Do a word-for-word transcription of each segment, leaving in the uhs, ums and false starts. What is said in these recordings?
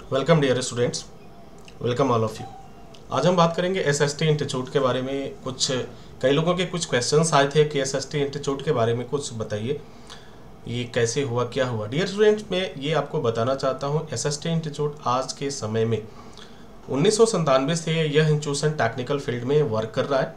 Welcome dear students, welcome all of you. आज हम बात करेंगे एसएसटी इंस्टीट्यूट के बारे में। कुछ कई लोगों के कुछ क्वेश्चंस आए थे कि एसएसटी इंस्टीट्यूट के बारे में कुछ बताइए, ये कैसे हुआ, क्या हुआ। डियर स्टूडेंट्स, मैं ये आपको बताना चाहता हूँ, एसएसटी इंस्टीट्यूट आज के समय में उन्नीस सौ संतानवे से यह इंस्टीट्यूशन टेक्निकल फील्ड में वर्क कर रहा है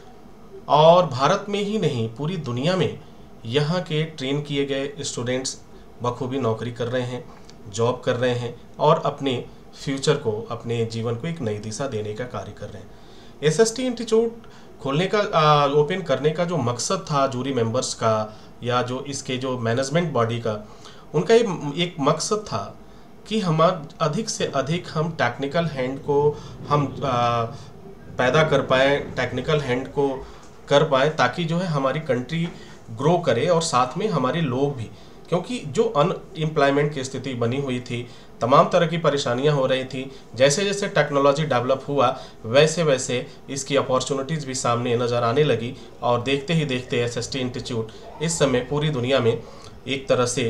और भारत में ही नहीं पूरी दुनिया में यहाँ के ट्रेन किए गए स्टूडेंट्स बखूबी नौकरी कर रहे हैं, जॉब कर रहे हैं और अपने फ्यूचर को, अपने जीवन को एक नई दिशा देने का कार्य कर रहे हैं। एसएसटी इंस्टीट्यूट खोलने का, ओपन करने का जो मकसद था जूरी मेंबर्स का या जो इसके जो मैनेजमेंट बॉडी का, उनका ये एक मकसद था कि हमारा अधिक से अधिक हम टेक्निकल हैंड को हम आ, पैदा कर पाएँ, टेक्निकल हैंड को कर पाएँ ताकि जो है हमारी कंट्री ग्रो करे और साथ में हमारे लोग भी, क्योंकि जो अनएम्प्लॉयमेंट की स्थिति बनी हुई थी, तमाम तरह की परेशानियां हो रही थी। जैसे जैसे टेक्नोलॉजी डेवलप हुआ वैसे वैसे इसकी अपॉर्चुनिटीज़ भी सामने नज़र आने लगी और देखते ही देखते एसएसटी इंस्टीट्यूट इस समय पूरी दुनिया में एक तरह से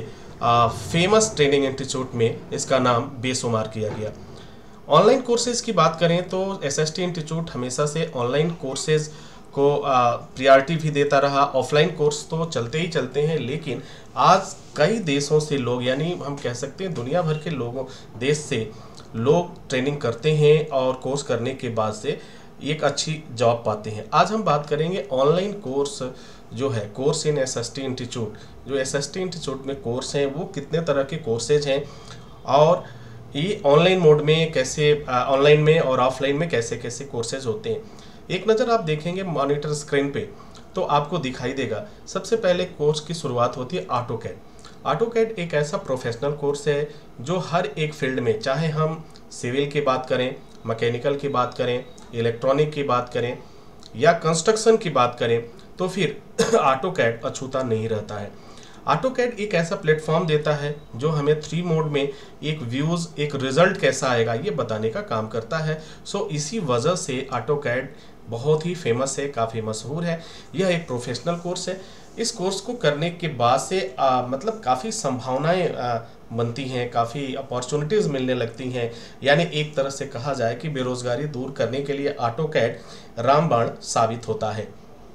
फेमस ट्रेनिंग इंस्टीट्यूट में इसका नाम बेशुमार किया गया। ऑनलाइन कोर्सेज की बात करें तो एसएसटी इंस्टीट्यूट हमेशा से ऑनलाइन कोर्सेज को प्रायोरिटी भी देता रहा। ऑफलाइन कोर्स तो चलते ही चलते हैं, लेकिन आज कई देशों से लोग, यानी हम कह सकते हैं दुनिया भर के लोगों देश से लोग ट्रेनिंग करते हैं और कोर्स करने के बाद से एक अच्छी जॉब पाते हैं। आज हम बात करेंगे ऑनलाइन कोर्स जो है, कोर्स इन एसएसटी इंस्टीट्यूट। जो एसएसटी इंस्टीट्यूट में कोर्स हैं वो कितने तरह के कोर्सेज हैं और ये ऑनलाइन मोड में कैसे, ऑनलाइन में और ऑफलाइन में कैसे कैसे कोर्सेज होते हैं। एक नज़र आप देखेंगे मॉनिटर स्क्रीन पे तो आपको दिखाई देगा। सबसे पहले कोर्स की शुरुआत होती है ऑटोकैड। ऑटोकैड एक ऐसा प्रोफेशनल कोर्स है जो हर एक फील्ड में, चाहे हम सिविल की बात करें, मैकेनिकल की बात करें, इलेक्ट्रॉनिक की बात करें या कंस्ट्रक्शन की बात करें, तो फिर ऑटोकैड अछूता नहीं रहता है। ऑटोकैड एक ऐसा प्लेटफॉर्म देता है जो हमें थ्री मोड में एक व्यूज़, एक रिजल्ट कैसा आएगा ये बताने का काम करता है। सो इसी वजह से ऑटोकैड बहुत ही फेमस है, काफ़ी मशहूर है। यह एक प्रोफेशनल कोर्स है। इस कोर्स को करने के बाद से आ, मतलब काफ़ी संभावनाएं बनती हैं, काफ़ी अपॉर्चुनिटीज़ मिलने लगती हैं। यानी एक तरह से कहा जाए कि बेरोज़गारी दूर करने के लिए ऑटोकैड रामबाण साबित होता है।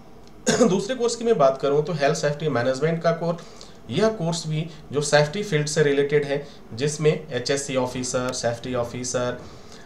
दूसरे कोर्स की मैं बात करूं तो हेल्थ सेफ्टी मैनेजमेंट का कोर्स, यह कोर्स भी जो सेफ्टी फील्ड से रिलेटेड है, जिसमें एचएससी ऑफिसर, सेफ्टी ऑफिसर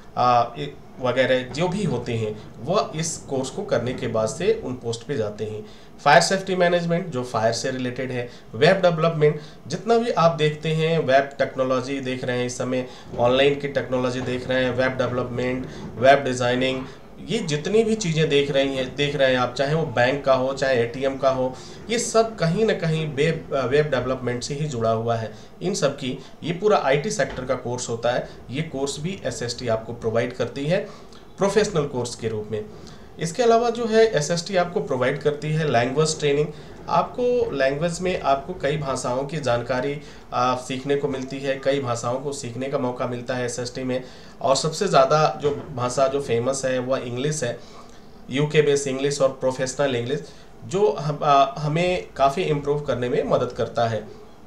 वगैरह जो भी होते हैं वह इस कोर्स को करने के बाद से उन पोस्ट पे जाते हैं। फायर सेफ्टी मैनेजमेंट जो फायर से रिलेटेड है, वेब डेवलपमेंट, जितना भी आप देखते हैं वेब टेक्नोलॉजी देख रहे हैं इस समय, ऑनलाइन की टेक्नोलॉजी देख रहे हैं, वेब डेवलपमेंट, वेब डिज़ाइनिंग, ये जितनी भी चीज़ें देख रही हैं देख रहे हैं आप, चाहे वो बैंक का हो, चाहे एटीएम का हो, ये सब कहीं ना कहीं वेब वेब डेवलपमेंट से ही जुड़ा हुआ है। इन सब की ये पूरा आईटी सेक्टर का कोर्स होता है। ये कोर्स भी एसएसटी आपको प्रोवाइड करती है प्रोफेशनल कोर्स के रूप में। इसके अलावा जो है एसएसटी आपको प्रोवाइड करती है लैंग्वेज ट्रेनिंग। आपको लैंग्वेज में आपको कई भाषाओं की जानकारी आ, सीखने को मिलती है, कई भाषाओं को सीखने का मौका मिलता है एसएसटी में। और सबसे ज़्यादा जो भाषा जो फेमस है वह इंग्लिश है, यूके बेस इंग्लिश और प्रोफेशनल इंग्लिश, जो हम, आ, हमें काफ़ी इम्प्रूव करने में मदद करता है।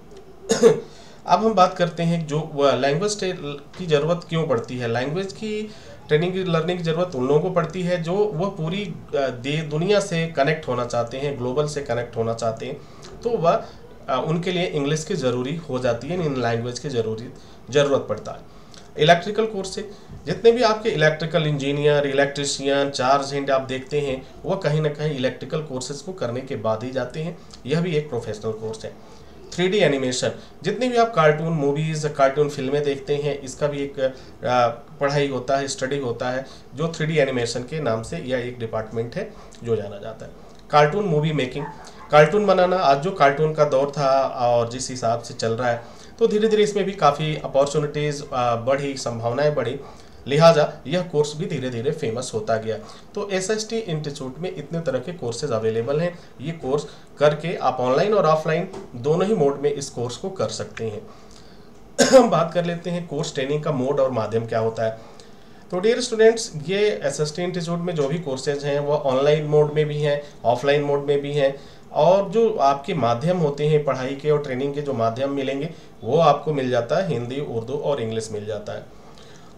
अब हम बात करते हैं जो लैंग्वेज की ज़रूरत क्यों पड़ती है। लैंग्वेज की ट्रेनिंग लर्निंग की ज़रूरत उन लोगों को पड़ती है जो वह पूरी दे दुनिया से कनेक्ट होना चाहते हैं, ग्लोबल से कनेक्ट होना चाहते हैं, तो वह उनके लिए इंग्लिश की ज़रूरी हो जाती है, इन लैंग्वेज की ज़रूरी ज़रूरत पड़ता है। इलेक्ट्रिकल कोर्स से जितने भी आपके electrical engineer, electrician, charge hand आप देखते हैं वह कहीं ना कहीं इलेक्ट्रिकल कोर्सेज को करने के बाद ही जाते हैं। यह भी एक प्रोफेशनल कोर्स है। थ्री डी एनिमेशन, जितनी भी आप कार्टून मूवीज़, कार्टून फिल्में देखते हैं, इसका भी एक पढ़ाई होता है, स्टडी होता है, जो थ्री डी एनिमेशन के नाम से यह एक डिपार्टमेंट है जो जाना जाता है। कार्टून मूवी मेकिंग, कार्टून बनाना, आज जो कार्टून का दौर था और जिस हिसाब से चल रहा है, तो धीरे धीरे इसमें भी काफ़ी अपॉर्चुनिटीज़ बढ़ी, संभावनाएं बढ़ी, लिहाजा यह कोर्स भी धीरे धीरे फेमस होता गया। तो एसएसटी इंस्टीट्यूट में इतने तरह के कोर्सेज अवेलेबल हैं। ये कोर्स करके आप ऑनलाइन और ऑफलाइन दोनों ही मोड में इस कोर्स को कर सकते हैं। हम बात कर लेते हैं कोर्स ट्रेनिंग का मोड और माध्यम क्या होता है। तो डियर स्टूडेंट्स, ये एसएसटी इंस्टीट्यूट में जो भी कोर्सेज हैं वह ऑनलाइन मोड में भी हैं, ऑफलाइन मोड में भी हैं, और जो आपके माध्यम होते हैं पढ़ाई के और ट्रेनिंग के जो माध्यम मिलेंगे वो आपको मिल जाता है, हिंदी, उर्दू और इंग्लिश मिल जाता है।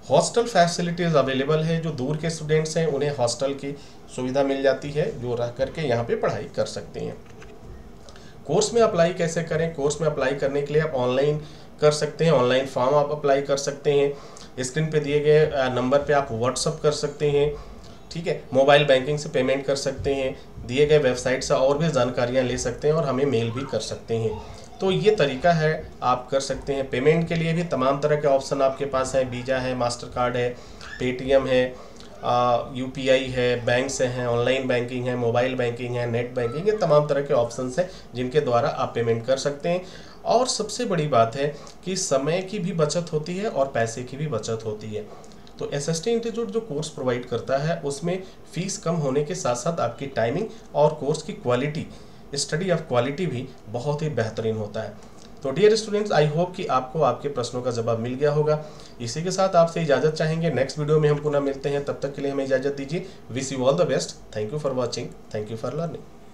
हॉस्टल फैसिलिटीज़ अवेलेबल है, जो दूर के स्टूडेंट्स हैं उन्हें हॉस्टल की सुविधा मिल जाती है, जो रह करके यहाँ पे पढ़ाई कर सकते हैं। कोर्स में अप्लाई कैसे करें? कोर्स में अप्लाई करने के लिए आप ऑनलाइन कर सकते हैं, ऑनलाइन फॉर्म आप अप्लाई कर सकते हैं। स्क्रीन पे दिए गए नंबर पे आप व्हाट्सअप कर सकते हैं, ठीक है। मोबाइल बैंकिंग से पेमेंट कर सकते हैं, दिए गए वेबसाइट से और भी जानकारियाँ ले सकते हैं और हमें मेल भी कर सकते हैं। तो ये तरीका है, आप कर सकते हैं। पेमेंट के लिए भी तमाम तरह के ऑप्शन आपके पास है, वीज़ा है, मास्टर कार्ड है, पेटीएम है, यूपीआई है, बैंक से हैं, ऑनलाइन बैंकिंग है, मोबाइल बैंकिंग है, नेट बैंकिंग है, तमाम तरह के ऑप्शंस हैं जिनके द्वारा आप पेमेंट कर सकते हैं। और सबसे बड़ी बात है कि समय की भी बचत होती है और पैसे की भी बचत होती है। तो एसएसटी इंस्टीट्यूट जो कोर्स प्रोवाइड करता है उसमें फ़ीस कम होने के साथ साथ आपकी टाइमिंग और कोर्स की क्वालिटी, स्टडी ऑफ क्वालिटी भी बहुत ही बेहतरीन होता है। तो डियर स्टूडेंट्स, आई होप कि आपको आपके प्रश्नों का जवाब मिल गया होगा। इसी के साथ आपसे इजाज़त चाहेंगे, नेक्स्ट वीडियो में हम पुनः मिलते हैं, तब तक के लिए हमें इजाज़त दीजिए। Wish you all the best. Thank you for watching, thank you for learning.